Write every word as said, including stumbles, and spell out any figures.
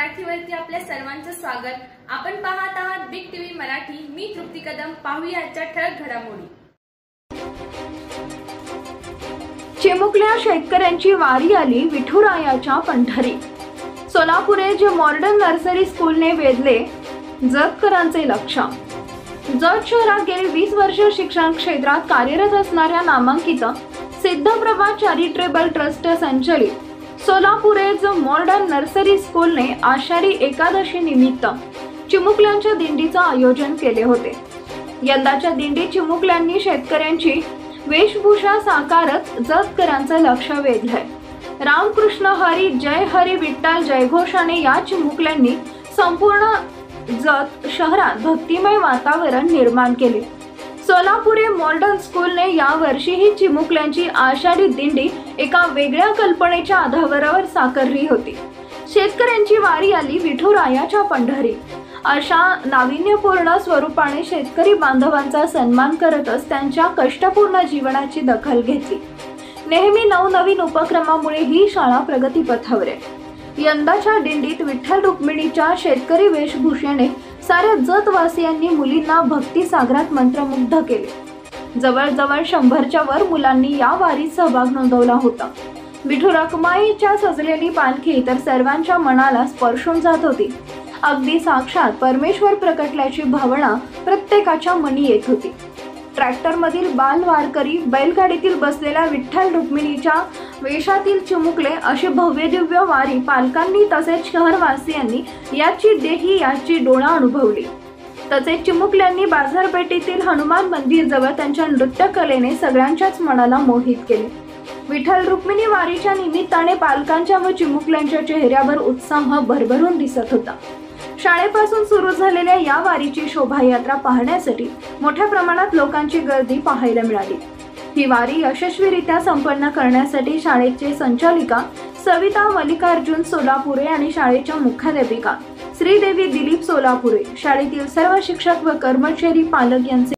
मराठीवरती आपल्या सर्वांचं स्वागत। आपण पाहत आहात बिग टीव्ही मराठी। मी तृप्ती कदम। पाहूया आजच्या ठळक घडामोडी। चिमुकल्या शेतकऱ्यांची वारी आली विठुरायाच्या पंढरी। सोलापुरे जे मॉडर्न नर्सरी स्कूलने वेधले जतकरांचे लक्ष। जत शहरात गेली वीस वर्ष शिक्षण क्षेत्रात कार्यरत असणाऱ्या नामांकित सिद्धप्रभा चॅरिटेबल ट्रस्ट संचलित सोलापुरेज मॉडर्न नर्सरी स्कूलने आषाढी एकादशी निमित्त चिमुकल्यांच्या दिंडीचे आयोजन केले होते। यंदाच्या दिंडी चिमुकल्यांनी शेतकऱ्यांची वेशभूषा साकारत जतकरांचे लक्ष वेधलंय। रामकृष्ण हरी जय हरी विठ्ठल जयघोषाने या चिमुकल्यांनी संपूर्ण जत शहरात भक्तिमय वातावरण निर्माण केले। सोलापुरे मॉडर्न स्कूलने या वर्षीही चिमुकल्यांची आषाढी दिंडी एका वेगळ्या कल्पनेच्या आधारावर साकारली होती। शेतकऱ्यांची वारी आली विठुरायाच्या पंढरी अशा नाविन्यपूर्ण स्वरूपाने शेतकरी बांधवांचा सन्मान करतच त्यांच्या कष्टपूर्ण जीवनाची दखल घेतली। नेहमी नवनवीन उपक्रमामुळे ही शाळा प्रगतीपथावर आहे। यंदाच्या दिंडीत विठ्ठल रुक्मिणीच्या शेतकरी वेशभूषेने साऱ्या जतवासियांनी मुलींना भक्ती सागरात मंत्रमुग्ध केले। जवळजवळ शंभरच्या वर मुलांनी या वारीत सहभाग नोंदवला होता। विठू रखुमाईच्या सजलेली पालखी तर सर्वांच्या मनाला स्पर्शून जात होती। अगदी साक्षात परमेश्वर प्रकटल्याची भावना प्रत्येकाच्या मनी येत होती। ट्रॅक्टर मधील बाल वारकरी, बैलगाडीतील बसलेल्या विठ्ठल रुक्मिणीच्या वेशातील चिमुकले अशी भव्य दिव्य वारी पालकांनी तसेच शहरवासियांनी याची देही याची डोळा अनुभवली। तसेच चिमुकल्यांनी बाजारपेठेतील हनुमान मंदिर जवळ त्यांच्या नृत्य कलेने सगळ्यांच्याच मनाला मोहित केले। विठ्ठल रुक्मिणी वारीच्या निमित्ताने पालकांच्या व चिमुकल्यांच्या चेहऱ्यावर उत्साह भरभरून दिसत होता। शाळेपासून सुरू झालेल्या या वारीची शोभायात्रा पाहण्यासाठी मोठ्या प्रमाणात लोकांची गर्दी पाहायला मिळाली। ही वारी यशस्वीरित्या संपन्न करण्यासाठी शाळेचे संचालिका सविता मल्लिकार्जुन सोलापुरे आणि शाळेच्या मुख्याध्यापिका श्रीदेवी दिलीप सोलापुरे, शाळेतील सर्व शिक्षक व कर्मचारी, पालक यांचे